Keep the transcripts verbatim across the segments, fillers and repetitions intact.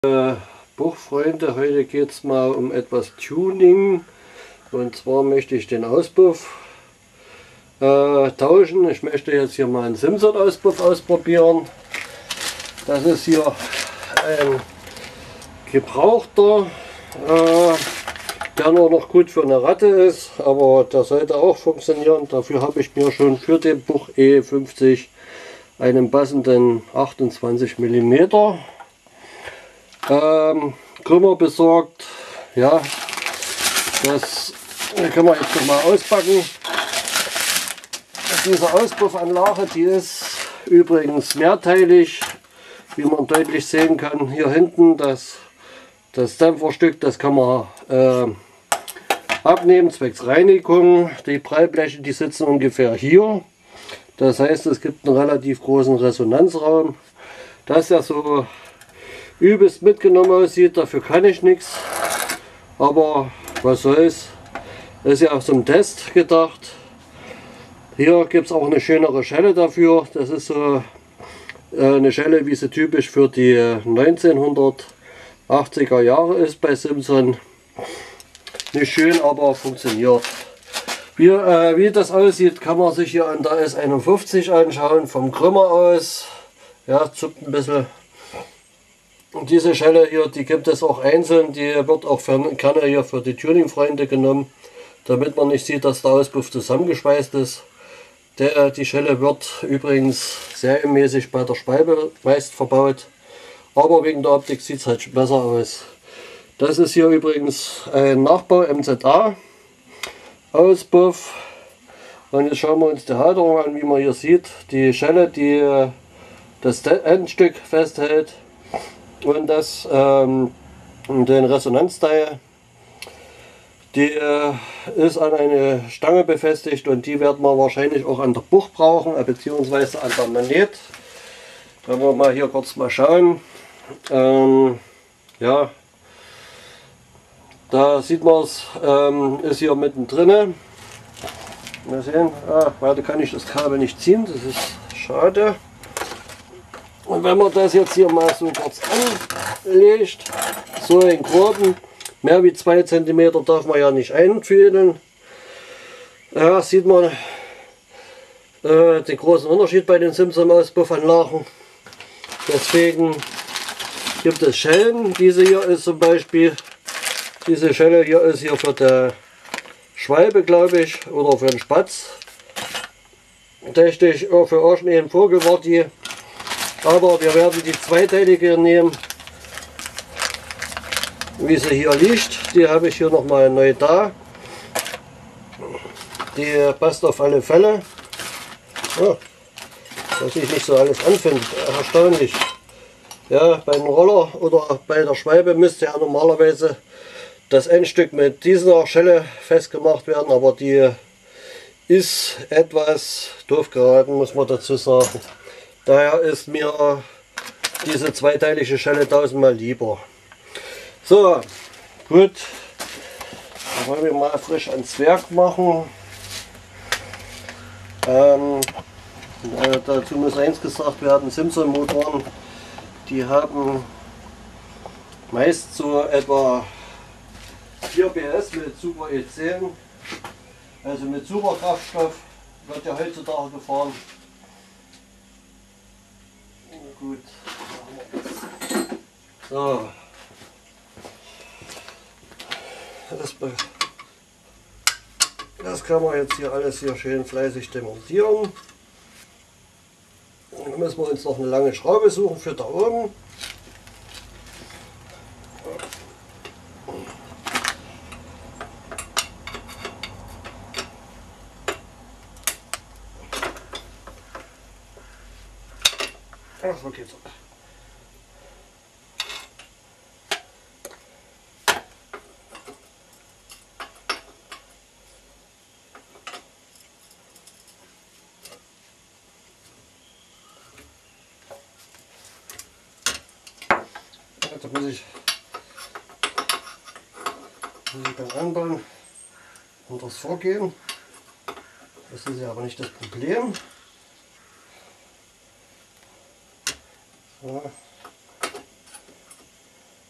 Äh, Buchfreunde, heute geht es mal um etwas Tuning, und zwar möchte ich den Auspuff äh, tauschen. Ich möchte jetzt hier mal einen Simpson Auspuff ausprobieren. Das ist hier ein gebrauchter, äh, der nur noch gut für eine Ratte ist, aber der sollte auch funktionieren. Dafür habe ich mir schon für den Buch E fünfzig einen passenden achtundzwanzig Millimeter Ähm, Krümmer besorgt. Ja, das können wir jetzt noch mal auspacken. Diese Auspuffanlage, die ist übrigens mehrteilig, wie man deutlich sehen kann. Hier hinten das, das Dämpferstück, das kann man äh, abnehmen zwecks Reinigung. Die Prallbleche, die sitzen ungefähr hier. Das heißt, es gibt einen relativ großen Resonanzraum. Das ist ja so übelst mitgenommen aussieht, dafür kann ich nichts, aber was soll's, ist ja auch zum Test gedacht. Hier gibt es auch eine schönere Schelle dafür, das ist so eine Schelle, wie sie typisch für die neunzehnhundertachtziger Jahre ist bei Simpson. Nicht schön, aber funktioniert. Wie, äh, wie das aussieht, kann man sich hier an der S einundfünfzig anschauen, vom Krümmer aus. Ja, zuppt ein bisschen. Und diese Schelle hier, die gibt es auch einzeln, die wird auch für, gerne hier für die Tuning-Freunde genommen, damit man nicht sieht, dass der Auspuff zusammengeschweißt ist. Der, die Schelle wird übrigens serienmäßig bei der Schwalbe meist verbaut, aber wegen der Optik sieht es halt besser aus. Das ist hier übrigens ein Nachbau M Z A Auspuff, und jetzt schauen wir uns die Halterung an, wie man hier sieht. Die Schelle, die das Endstück festhält, und das ähm, den Resonanzteil, die äh, ist an eine Stange befestigt, und die werden wir wahrscheinlich auch an der Bucht brauchen, äh, beziehungsweise an der Magnet. Da wollen wir mal hier kurz mal schauen. Ähm, ja, da sieht man es, ähm, ist hier mittendrin. Mal sehen, ah, weiter kann ich das Kabel nicht ziehen, das ist schade. Und wenn man das jetzt hier mal so kurz anlegt, so in groben, mehr wie zwei Zentimeter darf man ja nicht einfühlen. Ja, sieht man äh, den großen Unterschied bei den Simpson Auspuffanlagen. Deswegen gibt es Schellen. Diese hier ist zum Beispiel, diese Schelle hier ist hier für die Schwalbe, glaube ich, oder für den Spatz. Richtig, für irgendeinen Vogel war die. Aber wir werden die zweiteilige nehmen, wie sie hier liegt. Die habe ich hier nochmal neu da. Die passt auf alle Fälle. Ja, dass ich nicht so alles anfinde, erstaunlich. Ja, beim Roller oder bei der Schwalbe müsste ja normalerweise das Endstück mit dieser Schelle festgemacht werden, aber die ist etwas doof geraten, muss man dazu sagen. Daher ist mir diese zweiteilige Schelle tausendmal lieber. So, gut. Dann wollen wir mal frisch ans Werk machen. Ähm, äh, dazu muss eins gesagt werden, Simpson Motoren, die haben meist so etwa vier P S mit Super E zehn, also mit Superkraftstoff, wird ja heutzutage gefahren. Gut, so, das, das kann man jetzt hier alles hier schön fleißig demontieren. Dann müssen wir uns noch eine lange Schraube suchen für da oben. Ach, so geht's auch. Da muss ich, muss ich beim Anbauen anders vorgehen. Das ist ja aber nicht das Problem. So.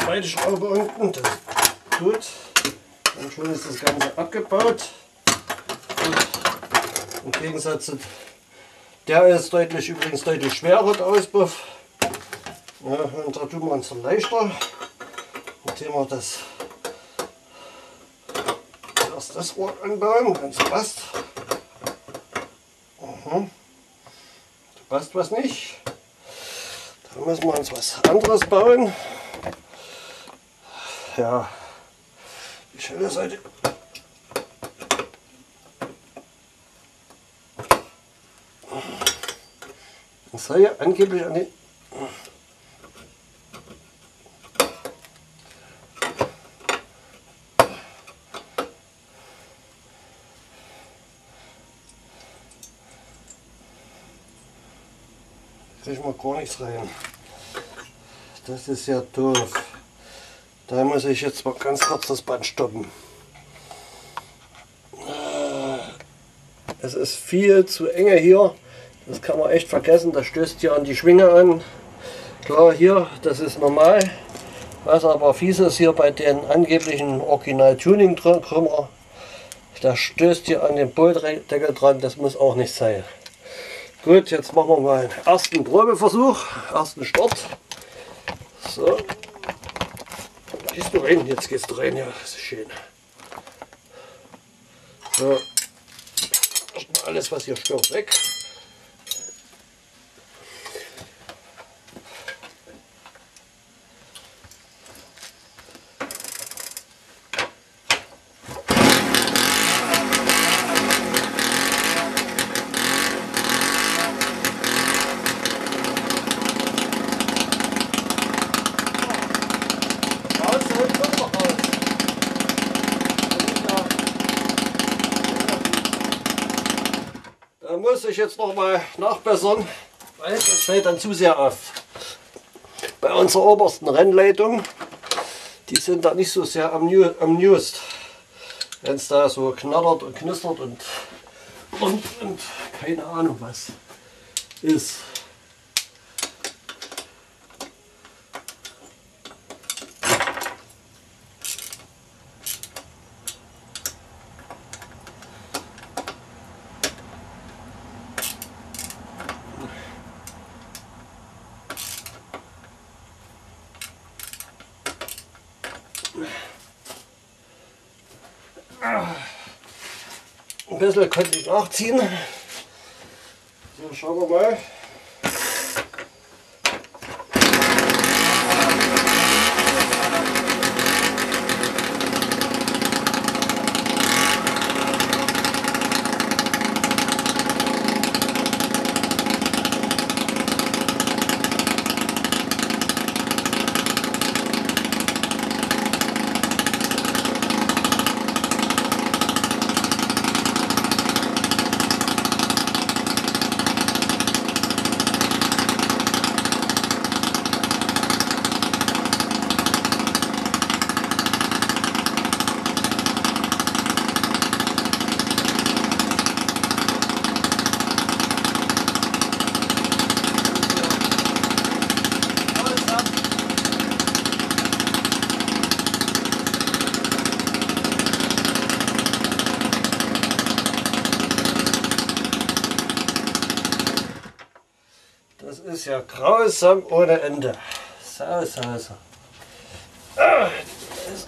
zweite Schraube unten, das ist gut. Und schon ist das Ganze abgebaut. Und im Gegensatz zu der ist deutlich, übrigens deutlich schwerer, der Auspuff. Ja, und da tun wir uns leichter. Indem wir das erst das Rohr anbauen, ganz passt. Mhm. Da passt was nicht. Da müssen wir uns was anderes bauen. Ja, die Schelle sollte das soll ja angeblich an den kriegen wir gar nichts rein. Das ist ja doof. Da muss ich jetzt mal ganz kurz das Band stoppen. Es ist viel zu enge hier. Das kann man echt vergessen. Das stößt hier an die Schwinge an. Klar, hier, das ist normal. Was aber fies ist hier bei den angeblichen Original-Tuning-Krümmer, das stößt hier an den Boltdeckel dran. Das muss auch nicht sein. Gut, jetzt machen wir mal einen ersten Probeversuch, ersten Start. So, gehst du rein, jetzt gehst du rein, ja, das ist schön. So, erstmal alles, was hier stört, weg. Da muss ich jetzt noch mal nachbessern, weil das fällt dann zu sehr auf. Bei unserer obersten Rennleitung, die sind da nicht so sehr amused, wenn es da so knattert und knistert und, und, und keine Ahnung was ist. Ein bisschen könnte ich nachziehen. So, schauen wir mal. Das ist ja grausam ohne Ende. So, so, so. Ah, das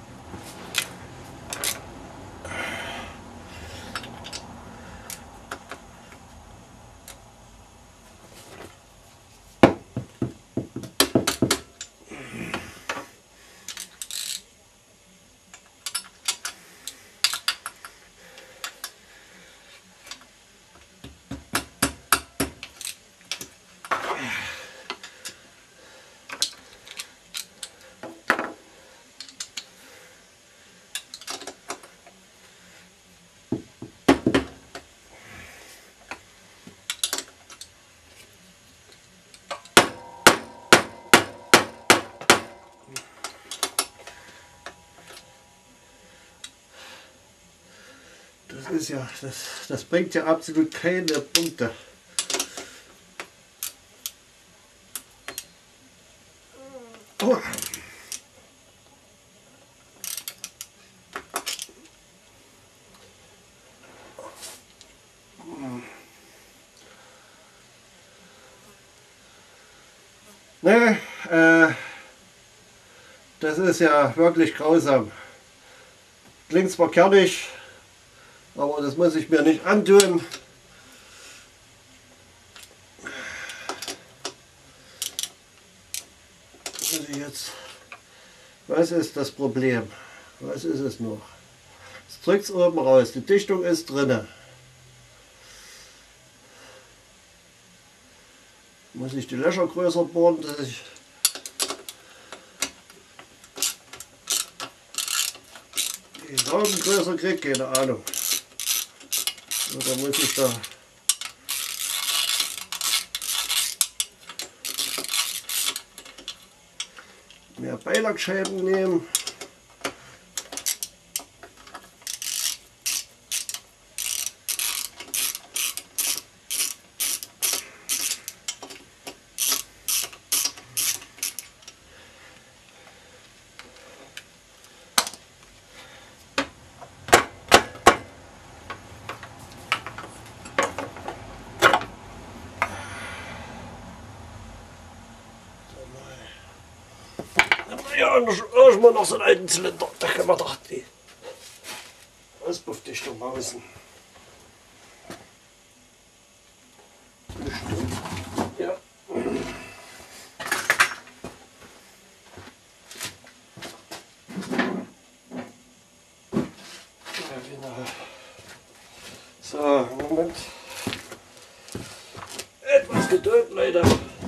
Das ist ja, das, das bringt ja absolut keine Punkte. Oh. Ne, äh, das ist ja wirklich grausam. Klingt zwar kernig, aber das muss ich mir nicht antun. Muss ich jetzt, was ist das Problem? Was ist es noch? Es drückt es oben raus, die Dichtung ist drinne. Muss ich die Löcher größer bohren, dass ich die Saugen größer kriege? Keine Ahnung. Oder muss ich da mehr Beilackscheiben nehmen? Ja, und da ist mal noch so einen alten Zylinder. Da können wir doch die Auspuffdichtung mausen. Ja. Ja, genau. So, Moment. Etwas Geduld, Leute.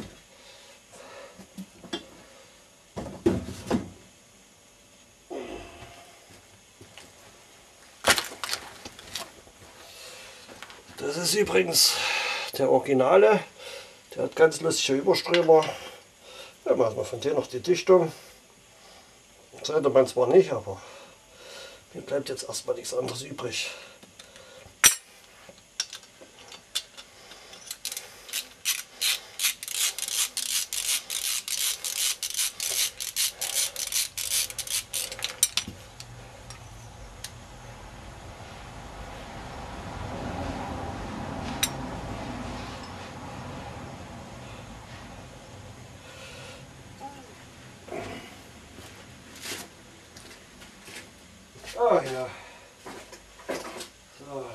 Das ist übrigens der Originale, der hat ganz lustige Überströmer. Ja, machen wir von dem noch die Dichtung. Sollte man zwar nicht, aber mir bleibt jetzt erstmal nichts anderes übrig. Ah ja. So.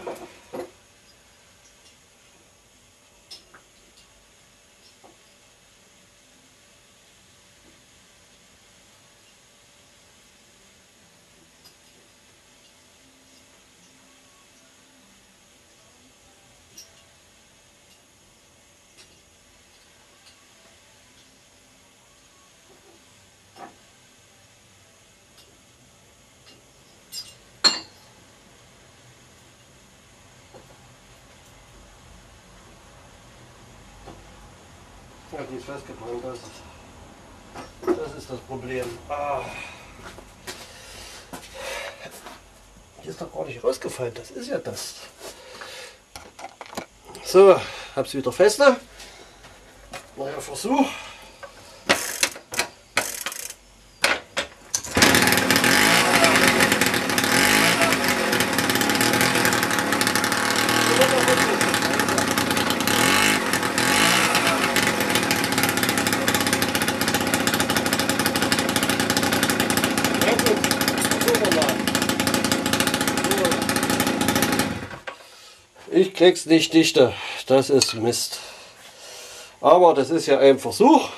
Ja, die ist festgebrannt, das ist, das ist das Problem. Ah. Die ist doch gar nicht rausgefallen, das ist ja das. So, hab's wieder feste. Neuer Versuch. Ich krieg's nicht dichter, das ist Mist. Aber das ist ja ein Versuch.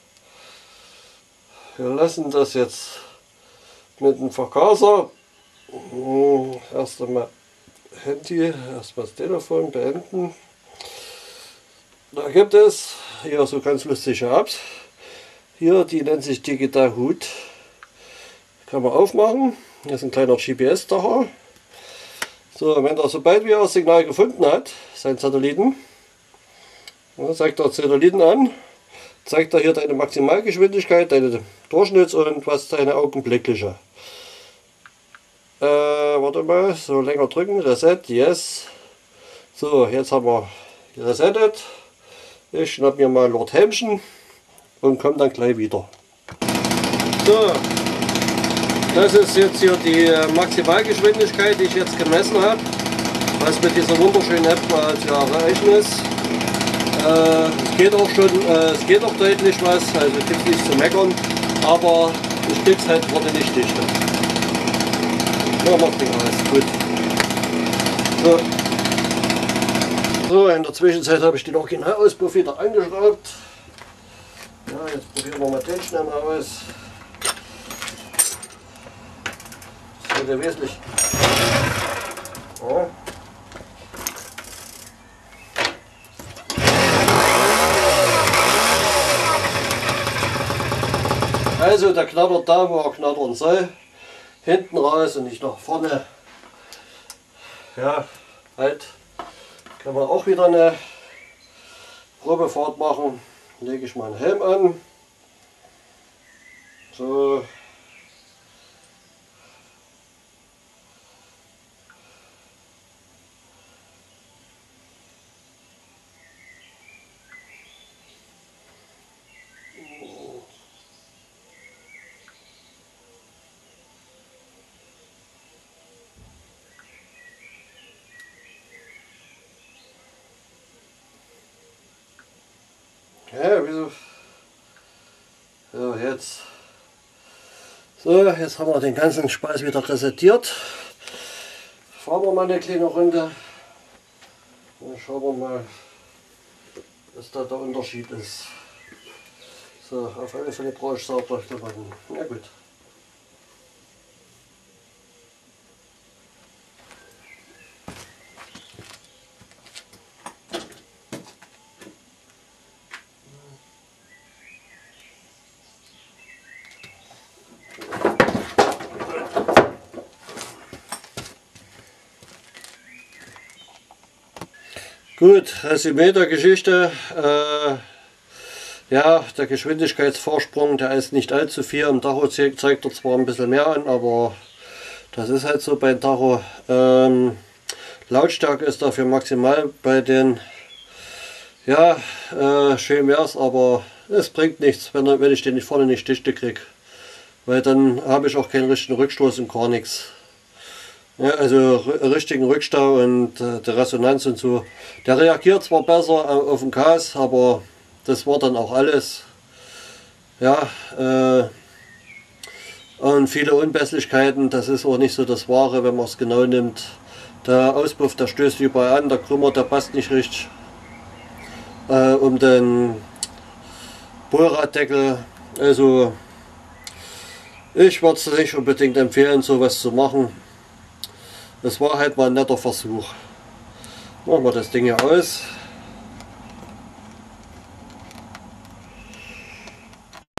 Wir lassen das jetzt mit dem Vergaser. Erst einmal Handy, erstmal das Telefon beenden. Da gibt es hier so ganz lustige Apps. Hier, die nennt sich Digital Hut. Kann man aufmachen. Hier ist ein kleiner G P S-Tacher. So, wenn er sobald wir das Signal gefunden hat, sein Satelliten, dann zeigt er Satelliten an, zeigt er hier deine Maximalgeschwindigkeit, deine Durchschnitts- und was deine augenblickliche. Äh, warte mal, so länger drücken, Reset, yes. So, jetzt haben wir resettet. Ich schnapp mir mal Lord Helmchen und komme dann gleich wieder. So. Das ist jetzt hier die Maximalgeschwindigkeit, die ich jetzt gemessen habe, was mit dieser wunderschönen App zu erreichen ist. Äh, es geht auch schon, äh, es geht auch deutlich was, also gibt es nichts zu meckern, aber ich krieg's halt gerade nicht dicht. Ja, macht nichts alles, gut. So. So, in der Zwischenzeit habe ich den Originalauspuff wieder angeschraubt. Ja, jetzt probieren wir mal den schnell mal aus. Das ist ja wesentlich. Ja. Also der knattert da, wo er knattern soll. Hinten raus und nicht nach vorne. Ja, halt. Kann man auch wieder eine Probefahrt machen. Lege ich mal einen Helm an. So. Ja, wieso? So, jetzt. So, jetzt haben wir den ganzen Spaß wieder resettiert. Fahren wir mal eine kleine Runde. Dann schauen wir mal, was da der Unterschied ist. So, auf alle Fälle brauche ich Sauerstoffklamotten. Na gut. Gut, Resümee der Geschichte. Äh, ja, der Geschwindigkeitsvorsprung, der ist nicht allzu viel. Im Tacho zeigt er zwar ein bisschen mehr an, aber das ist halt so beim Tacho. Ähm, Lautstärke ist dafür maximal bei den, ja, äh, schön wäre es, aber es bringt nichts, wenn, wenn ich den nicht vorne nicht dicht kriege. Weil dann habe ich auch keinen richtigen Rückstoß und gar nichts. Ja, also richtigen Rückstau und äh, die Resonanz und so. Der reagiert zwar besser auf den Gas, aber das war dann auch alles. Ja, äh, und viele Unpässlichkeiten, das ist auch nicht so das Wahre, wenn man es genau nimmt. Der Auspuff, der stößt überall an, der Krümmer, der passt nicht richtig äh, um den Bohrraddeckel. Also ich würde es nicht unbedingt empfehlen, sowas zu machen. Das war halt mal ein netter Versuch. Machen wir das Ding hier aus.